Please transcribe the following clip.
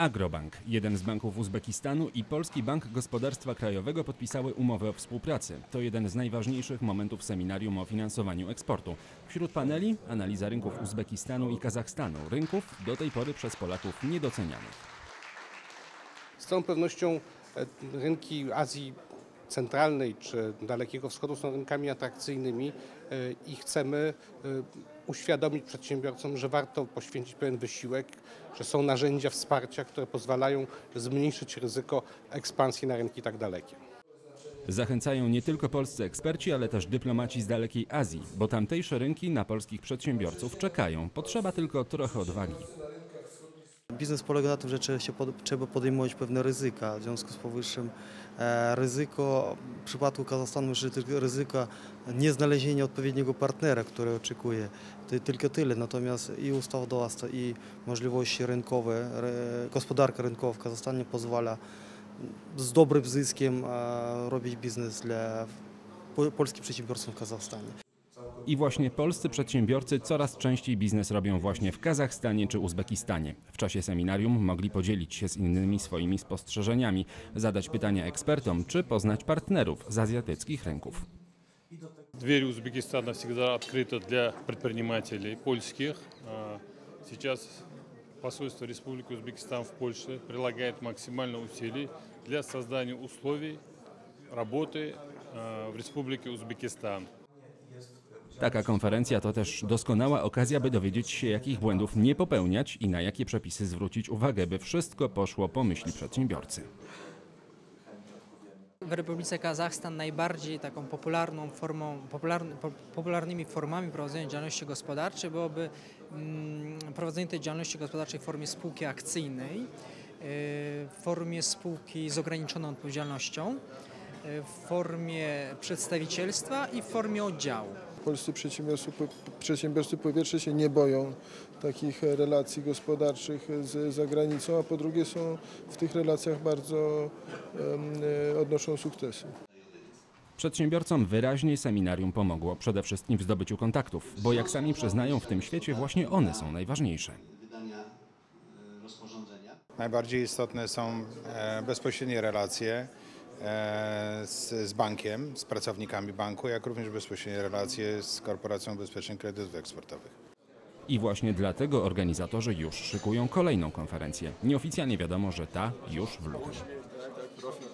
Agrobank, jeden z banków Uzbekistanu i Polski Bank Gospodarstwa Krajowego podpisały umowę o współpracy. To jeden z najważniejszych momentów seminarium o finansowaniu eksportu. Wśród paneli analiza rynków Uzbekistanu i Kazachstanu, rynków do tej pory przez Polaków niedocenianych. Z całą pewnością rynki Azji Centralnej czy Dalekiego Wschodu są rynkami atrakcyjnymi i chcemy uświadomić przedsiębiorcom, że warto poświęcić pewien wysiłek, że są narzędzia wsparcia, które pozwalają zmniejszyć ryzyko ekspansji na rynki tak dalekie. Zachęcają nie tylko polscy eksperci, ale też dyplomaci z dalekiej Azji, bo tamtejsze rynki na polskich przedsiębiorców czekają. Potrzeba tylko trochę odwagi. Biznes polega na tym, że trzeba podejmować pewne ryzyka. W związku z powyższym ryzyko w przypadku Kazachstanu jest ryzyko nieznalezienia odpowiedniego partnera, który oczekuje. To tylko tyle. Natomiast i ustawodawstwo, i możliwości rynkowe, gospodarka rynkowa w Kazachstanie pozwala z dobrym zyskiem robić biznes dla polskich przedsiębiorców w Kazachstanie. I właśnie polscy przedsiębiorcy coraz częściej biznes robią właśnie w Kazachstanie czy Uzbekistanie. W czasie seminarium mogli podzielić się z innymi swoimi spostrzeżeniami, zadać pytania ekspertom czy poznać partnerów z azjatyckich rynków. Дверь Узбекистана всегда открыта для предпринимателей польских. Сейчас посольство Республики Узбекистан в Польше прилагает максимально усилий для создания условий работы в Республике Узбекистан. Taka konferencja to też doskonała okazja, by dowiedzieć się, jakich błędów nie popełniać i na jakie przepisy zwrócić uwagę, by wszystko poszło po myśli przedsiębiorcy. W Republice Kazachstan najbardziej taką popularnymi formami prowadzenia działalności gospodarczej byłoby prowadzenie tej działalności gospodarczej w formie spółki akcyjnej, w formie spółki z ograniczoną odpowiedzialnością, w formie przedstawicielstwa i w formie oddziału. Polscy przedsiębiorcy po pierwsze się nie boją takich relacji gospodarczych z zagranicą, a po drugie są w tych relacjach bardzo odnoszą sukcesy. Przedsiębiorcom wyraźnie seminarium pomogło przede wszystkim w zdobyciu kontaktów, bo jak sami przyznają, w tym świecie właśnie one są najważniejsze. Najbardziej istotne są bezpośrednie relacje z bankiem, z pracownikami banku, jak również bezpośrednie relacje z Korporacją Ubezpieczeń Kredytów Eksportowych. I właśnie dlatego organizatorzy już szykują kolejną konferencję. Nieoficjalnie wiadomo, że ta już w lutym.